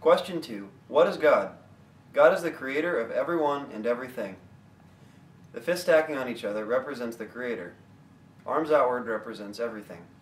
Question 2. What is God? God is the creator of everyone and everything. The fist stacking on each other represents the creator. Arms outward represents everything.